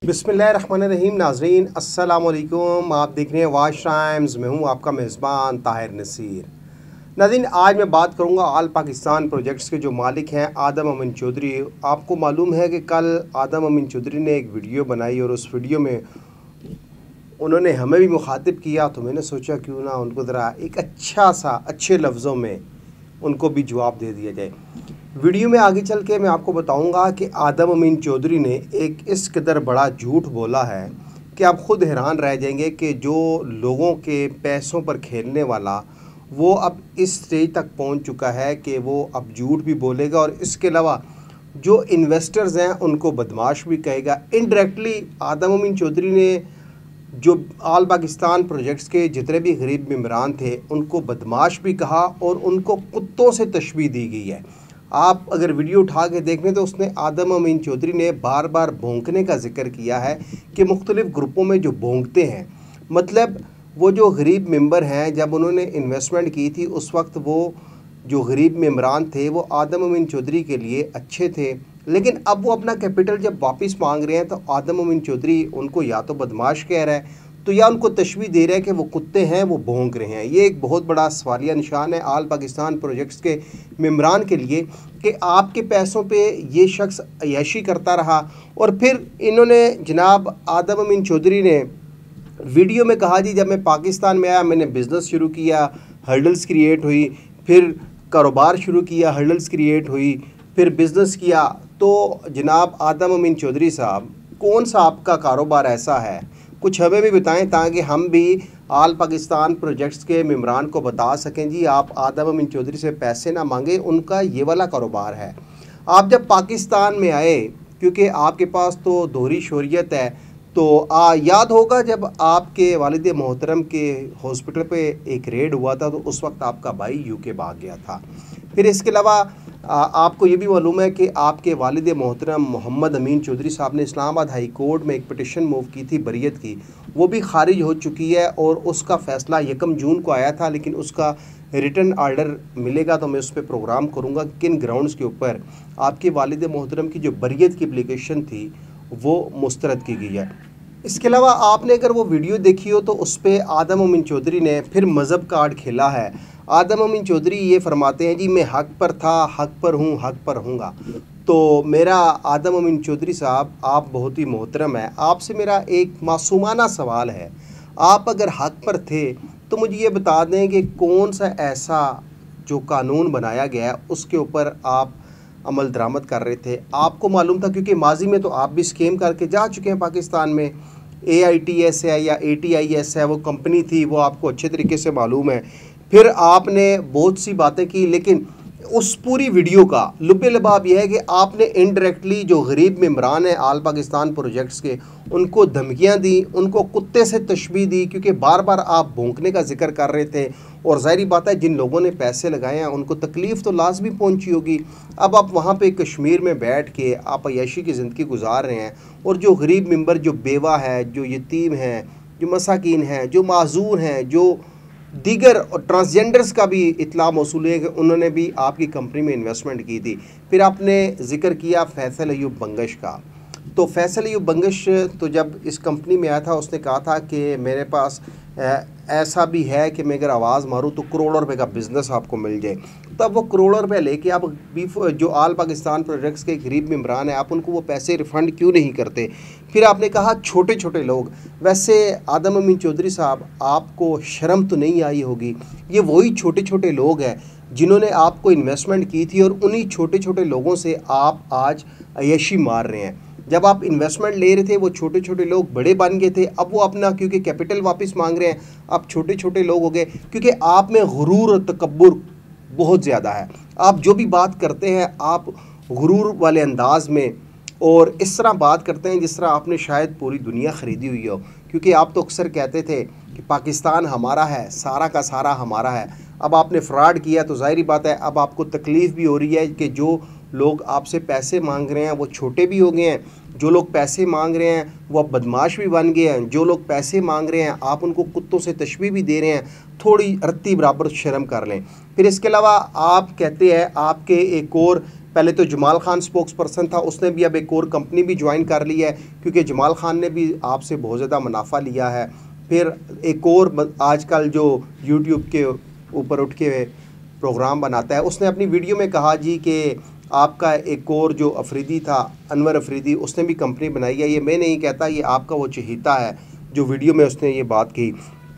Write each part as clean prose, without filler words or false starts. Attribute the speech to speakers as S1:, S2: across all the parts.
S1: बिस्मिल्लाहिर्रहमानिर्रहीम। नाज़रीन अस्सलाम वालेकुम। आप देख रहे हैं वाच टाइम्स। मैं हूं आपका मेज़बान ताहिर नसीर। नाज़रीन, आज मैं बात करूंगा ऑल पाकिस्तान प्रोजेक्ट्स के जो मालिक हैं आदम अमीन चौधरी। आपको मालूम है कि कल आदम अमीन चौधरी ने एक वीडियो बनाई और उस वीडियो में उन्होंने हमें भी मुखातिब किया, तो मैंने सोचा क्यों ना उनको ज़रा एक अच्छे लफ्ज़ों में उनको भी जवाब दे दिया जाए। वीडियो में आगे चल के मैं आपको बताऊंगा कि आदम अमीन चौधरी ने एक इस कदर बड़ा झूठ बोला है कि आप ख़ुद हैरान रह जाएंगे कि जो लोगों के पैसों पर खेलने वाला वो अब इस स्टेज तक पहुंच चुका है कि वो अब झूठ भी बोलेगा और इसके अलावा जो इन्वेस्टर्स हैं उनको बदमाश भी कहेगा। इनडायरेक्टली आदम अमीन चौधरी ने जो ऑल पाकिस्तान प्रोजेक्ट्स के जितने भी गरीब मेंबरान थे उनको बदमाश भी कहा और उनको कुत्तों से तशबीह दी गई है। आप अगर वीडियो उठा के देख लें तो उसने आदम अमीन चौधरी ने बार बार भौंकने का जिक्र किया है कि मुख्तलिफ़ ग्रुपों में जो भौंकते हैं, मतलब वो जो गरीब मेंबर हैं जब उन्होंने इन्वेस्टमेंट की थी उस वक्त वो जो गरीब मेंबरान थे वो आदम अमीन चौधरी के लिए अच्छे थे, लेकिन अब वो अपना कैपिटल जब वापस मांग रहे हैं तो आदम अमीन चौधरी उनको या तो बदमाश कह रहा है तो या उनको तशबीह दे रहा है कि वो कुत्ते हैं, वो भौंक रहे हैं। ये एक बहुत बड़ा सवालिया निशान है ऑल पाकिस्तान प्रोजेक्ट्स के मेंबरान के लिए कि आपके पैसों पे ये शख्स अय्याशी करता रहा। और फिर इन्होंने जनाब आदम अमीन चौधरी ने वीडियो में कहा, जी जब मैं पाकिस्तान में आया मैंने बिज़नेस शुरू किया, हर्डल्स क्रिएट हुई, फिर कारोबार शुरू किया, हर्डल्स क्रिएट हुई, फिर बिज़नेस किया। तो जनाब आदम अमीन चौधरी साहब, कौन सा आपका कारोबार ऐसा है, कुछ हमें भी बताएं ताकि हम भी ऑल पाकिस्तान प्रोजेक्ट्स के मेंबरान को बता सकें जी आप आदम अमीन चौधरी से पैसे ना मांगे, उनका ये वाला कारोबार है। आप जब पाकिस्तान में आए, क्योंकि आपके पास तो दोहरी शोहरियत है, तो याद होगा जब आपके वालिद मोहतरम के हॉस्पिटल पे एक रेड हुआ था तो उस वक्त आपका भाई यूके भाग गया था। फिर इसके अलावा आपको ये भी मालूम है कि आपके वालिद मोहतरम मोहम्मद अमीन चौधरी साहब ने इस्लामाबाद हाई कोर्ट में एक पिटिशन मूव की थी बरियत की, वो भी खारिज हो चुकी है और उसका फ़ैसला 1 जून को आया था, लेकिन उसका रिटर्न आर्डर मिलेगा तो मैं उस पर प्रोग्राम करूँगा किन ग्राउंड्स के ऊपर आपके वालिद मोहतरम की जो बरियत की एप्लीकेशन थी वो मुस्तरद की गई है। इसके अलावा आपने अगर वो वीडियो देखी हो तो उस पर आदम अमीन चौधरी ने फिर मज़हब कार्ड खेला है। आदम अमीन चौधरी ये फरमाते हैं, जी मैं हक पर था, हक पर हूँ, हक पर हूँगा। तो मेरा आदम अमीन चौधरी साहब, आप बहुत ही मोहतरम है, आपसे मेरा एक मासूमाना सवाल है, आप अगर हक पर थे तो मुझे ये बता दें कि कौन सा ऐसा जो कानून बनाया गया है उसके ऊपर आप अमल दरामद कर रहे थे। आपको मालूम था, क्योंकि माजी में तो आप भी स्कीम करके जा चुके हैं पाकिस्तान में, AITS है या ATIS है, वो कंपनी थी, वो आपको अच्छे तरीके से मालूम है। फिर आपने बहुत सी बातें की, लेकिन उस पूरी वीडियो का लुब्बे लबाब यह है कि आपने इनडायरेक्टली जो गरीब मेंबरान हैं ऑल पाकिस्तान प्रोजेक्ट्स के उनको धमकियां दी, उनको कुत्ते से तशबीह दी, क्योंकि बार बार आप भौंकने का जिक्र कर रहे थे और ज़ाहिर बात है जिन लोगों ने पैसे लगाए हैं उनको तकलीफ़ तो लाजमी पहुंची होगी। अब आप वहाँ पे कश्मीर में बैठ के आप अय्याशी की ज़िंदगी गुजार रहे हैं और जो गरीब मेंबर, जो बेवा है, जो यतीम हैं, जो मसाकीन हैं, जो माजूर हैं, जो दीगर और ट्रांसजेंडर्स का भी इतला मौसूल है कि उन्होंने भी आपकी कंपनी में इन्वेस्टमेंट की थी। फिर आपने ज़िक्र किया फैसल अयूब बंगश का। तो फैसल अयूब बंगश तो जब इस कंपनी में आया था उसने कहा था कि मेरे पास ऐसा भी है कि मैं अगर आवाज़ मारूं तो करोड़ों रुपए का बिज़नेस आपको मिल जाए। तब वो करोड़ों रुपए लेके आप जो ऑल पाकिस्तान प्रोजेक्ट्स के गरीब मेंबरान हैं आप उनको वो पैसे रिफ़ंड क्यों नहीं करते। फिर आपने कहा छोटे छोटे लोग। वैसे आदम अमीन चौधरी साहब, आपको शर्म तो नहीं आई होगी, ये वही छोटे छोटे लोग हैं जिन्होंने आपको इन्वेस्टमेंट की थी और उन्हीं छोटे छोटे लोगों से आप आज अय्याशी मार रहे हैं। जब आप इन्वेस्टमेंट ले रहे थे वो छोटे छोटे लोग बड़े बन गए थे, अब वो अपना क्योंकि कैपिटल वापस मांग रहे हैं, अब छोटे छोटे लोग हो गए, क्योंकि आप में गुरूर और तकब्बुर बहुत ज़्यादा है। आप जो भी बात करते हैं आप गुरूर वाले अंदाज में और इस तरह बात करते हैं जिस तरह आपने शायद पूरी दुनिया ख़रीदी हुई हो, क्योंकि आप तो अक्सर कहते थे कि पाकिस्तान हमारा है, सारा का सारा हमारा है। अब आपने फ्रॉड किया तो ज़ाहिर बात है अब आपको तकलीफ़ भी हो रही है कि जो लोग आपसे पैसे मांग रहे हैं वो छोटे भी हो गए हैं, जो लोग पैसे मांग रहे हैं वो अब बदमाश भी बन गए हैं, जो लोग पैसे मांग रहे हैं आप उनको कुत्तों से तशबीह भी दे रहे हैं। थोड़ी रत्ती बराबर शर्म कर लें। फिर इसके अलावा आप कहते हैं आपके एक और, पहले तो जमाल खान स्पोक्स पर्सन था, उसने भी अब एक और कंपनी भी ज्वाइन कर ली है क्योंकि जमाल खान ने भी आपसे बहुत ज़्यादा मुनाफा लिया है। फिर एक और आजकल जो यूट्यूब के ऊपर उठ के प्रोग्राम बनाता है, उसने अपनी वीडियो में कहा जी कि आपका एक और जो अफरीदी था, अनवर अफरीदी, उसने भी कंपनी बनाई है। ये मैं नहीं कहता, ये आपका वो चहीता है जो वीडियो में उसने ये बात की।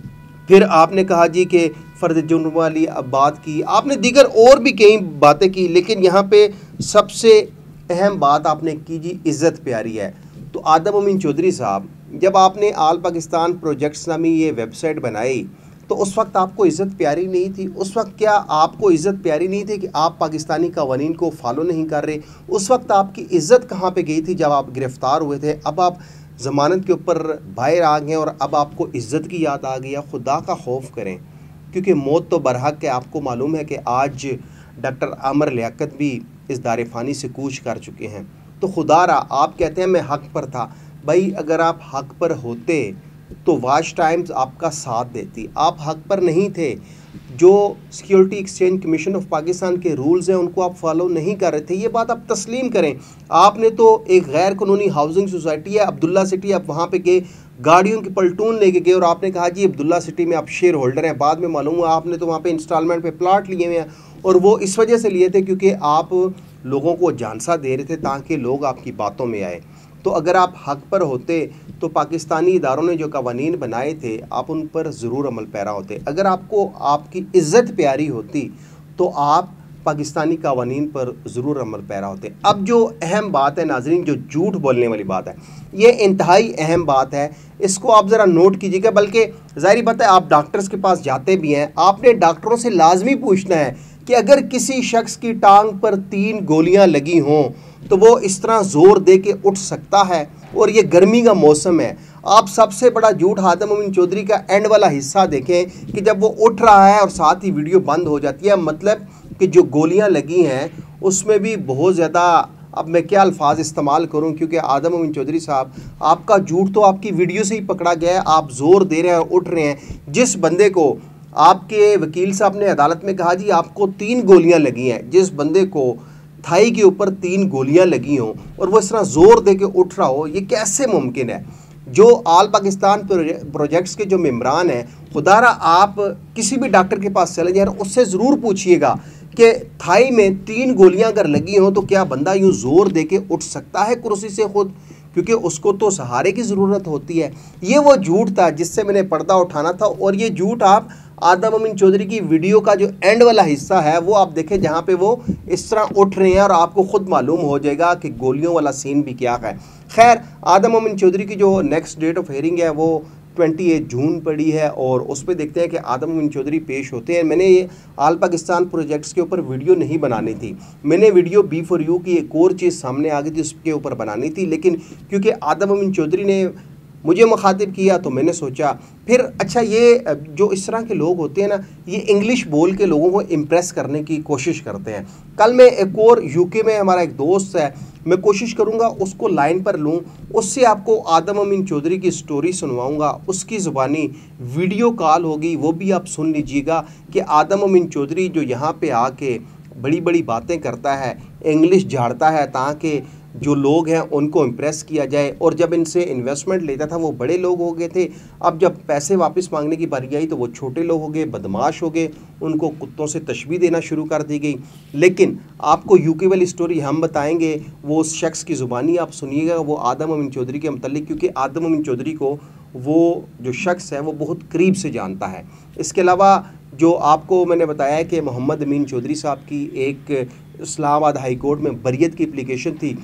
S1: फिर आपने कहा जी कि फ़र्द जुर्म वाली अब बात की, आपने दीगर और भी कई बातें की, लेकिन यहाँ पे सबसे अहम बात आपने की जी इज़्ज़त प्यारी है। तो आदम अमीन चौधरी साहब, जब आपने आल पाकिस्तान प्रोजेक्ट्स नामी ये वेबसाइट बनाई तो उस वक्त आपको इज़्ज़त प्यारी नहीं थी? उस वक्त क्या आपको इज़्ज़त प्यारी नहीं थी कि आप पाकिस्तानी कवानीन को फॉलो नहीं कर रहे? उस वक्त आपकी इज़्ज़त कहाँ पे गई थी जब आप गिरफ़्तार हुए थे? अब आप ज़मानत के ऊपर बाहर आ गए और अब आपको इज़्ज़त की याद आ गई है। खुदा का खौफ करें, क्योंकि मौत तो बरहक है। आपको मालूम है कि आज डॉक्टर आमर लियाकत भी इस दारे फ़ानी से कूच कर चुके हैं। तो खुदारा, आप कहते हैं मैं हक़ पर था। भाई अगर आप हक़ पर होते तो वाच टाइम्स आपका साथ देती। आप हक़ पर नहीं थे। जो Security Exchange Commission of Pakistan के रूल्स हैं उनको आप फॉलो नहीं कर रहे थे। ये बात आप तस्लीम करें। आपने तो एक गैर कानूनी हाउसिंग सोसाइटी है अब्दुल्ला सिटी, आप वहाँ पे गए, गाड़ियों की पलटून लेके गए और आपने कहा जी अब्दुल्ला सिटी में आप शेयर होल्डर हैं। बाद में मालूम हुआ आपने तो वहाँ पे इंस्टॉलमेंट पे प्लाट लिए हुए हैं, और वो इस वजह से लिए थे क्योंकि आप लोगों को झांसा दे रहे थे ताकि लोग आपकी बातों में आए। तो अगर आप हक़ पर होते तो पाकिस्तानी इदारों ने जो कवानीन बनाए थे आप उन पर ज़रूर अमल पैरा होते। अगर आपको आपकी इज़्ज़त प्यारी होती तो आप पाकिस्तानी कवानीन पर ज़रूर अमल पैरा होते। अब जो अहम बात है नाज़रीन, जो झूठ बोलने वाली बात है, ये इंतहाई अहम बात है। इसको आप ज़रा नोट कीजिएगा। बल्कि ज़ाहिर बात है आप डॉक्टर्स के पास जाते भी हैं, आपने डॉक्टरों से लाजमी पूछना है कि अगर किसी शख्स की टांग पर 3 गोलियां लगी हों तो वो इस तरह ज़ोर दे के उठ सकता है? और ये गर्मी का मौसम है। आप सबसे बड़ा झूठ आदम अमीन चौधरी का एंड वाला हिस्सा देखें कि जब वो उठ रहा है और साथ ही वीडियो बंद हो जाती है, मतलब कि जो गोलियां लगी हैं उसमें भी बहुत ज़्यादा, अब मैं क्या अल्फाज इस्तेमाल करूं, क्योंकि आदम अमीन चौधरी साहब आपका झूठ तो आपकी वीडियो से ही पकड़ा गया है। आप ज़ोर दे रहे हैं, उठ रहे हैं। जिस बंदे को आपके वकील साहब ने अदालत में कहा जी आपको 3 गोलियां लगी हैं, जिस बंदे को थाई के ऊपर 3 गोलियां लगी हों और वो इस तरह ज़ोर दे के उठ रहा हो, ये कैसे मुमकिन है? जो आल पाकिस्तान प्रोजेक्ट्स के जो मेम्बरान हैं, खुदारा आप किसी भी डॉक्टर के पास चले जाए, उससे ज़रूर पूछिएगा कि थाई में 3 गोलियां अगर लगी हों तो क्या बंदा यूँ ज़ोर दे के उठ सकता है कुर्सी से खुद? क्योंकि उसको तो सहारे की ज़रूरत होती है। ये वो झूठ था जिससे मैंने पर्दा उठाना था, और ये झूठ आप आदम अमीन चौधरी की वीडियो का जो एंड वाला हिस्सा है वो आप देखें, जहाँ पे वो इस तरह उठ रहे हैं, और आपको खुद मालूम हो जाएगा कि गोलियों वाला सीन भी क्या है। खैर, आदम अमीन चौधरी की जो नेक्स्ट डेट ऑफ हियरिंग है वो 28 जून पड़ी है, और उस पर देखते हैं कि आदम अमीन चौधरी पेश होते हैं। मैंने ये आल पाकिस्तान प्रोजेक्ट्स के ऊपर वीडियो नहीं बनानी थी, मैंने वीडियो B4U की एक और चीज़ सामने आ गई थी, उसके ऊपर बनानी थी, लेकिन क्योंकि आदम अमीन चौधरी ने मुझे मुखातिब किया तो मैंने सोचा फिर अच्छा, ये जो इस तरह के लोग होते हैं ना, ये इंग्लिश बोल के लोगों को इम्प्रेस करने की कोशिश करते हैं। कल मैं एक और UK में हमारा एक दोस्त है, मैं कोशिश करूंगा उसको लाइन पर लूं, उससे आपको आदम अमीन चौधरी की स्टोरी सुनवाऊंगा, उसकी ज़ुबानी वीडियो कॉल होगी, वो भी आप सुन लीजिएगा कि आदम अमीन चौधरी जो यहाँ पे आके बड़ी बड़ी बातें करता है, इंग्लिश झाड़ता है ताकि जो लोग हैं उनको इम्प्रेस किया जाए। और जब इनसे इन्वेस्टमेंट लेता था वो बड़े लोग हो गए थे, अब जब पैसे वापस मांगने की बारी आई तो वो छोटे लोग हो गए, बदमाश हो गए, उनको कुत्तों से तशबीह देना शुरू कर दी गई। लेकिन आपको UK वाली स्टोरी हम बताएंगे, वो उस शख्स की ज़ुबानी आप सुनिएगा, वो आदम अमीन चौधरी के मतलब, क्योंकि आदम अमीन चौधरी को वो जो शख्स है वो बहुत करीब से जानता है। इसके अलावा जो आपको मैंने बताया है कि मोहम्मद अमीन चौधरी साहब की एक इस्लामाबाद हाई कोर्ट में बरियत की एप्लीकेशन थी,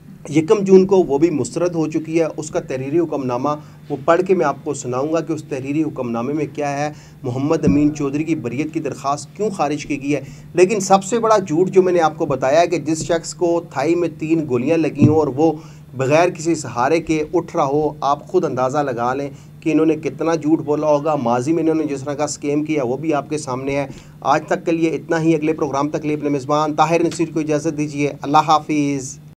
S1: 1 जून को वो भी मुस्तरद हो चुकी है। उसका तहरीरी हुक्मनामा वो पढ़ के मैं आपको सुनाऊंगा कि उस तहरीरी हुक्मनामे में क्या है, मोहम्मद अमीन चौधरी की बरियत की दरख्वास्त क्यों खारिज की गई है। लेकिन सबसे बड़ा झूठ जो मैंने आपको बताया है कि जिस शख्स को थाई में 3 गोलियां लगी हों और वो बग़ैर किसी सहारे के उठ रहा हो, आप खुद अंदाज़ा लगा लें कि इन्होंने कितना झूठ बोला होगा। माजी में इन्होंने जिस तरह का स्कैम किया वो भी आपके सामने है। आज तक के लिए इतना ही, अगले प्रोग्राम तक लिए अपने मेज़बान ताहिर नसीर को इजाज़त दीजिए। अल्लाह हाफिज़।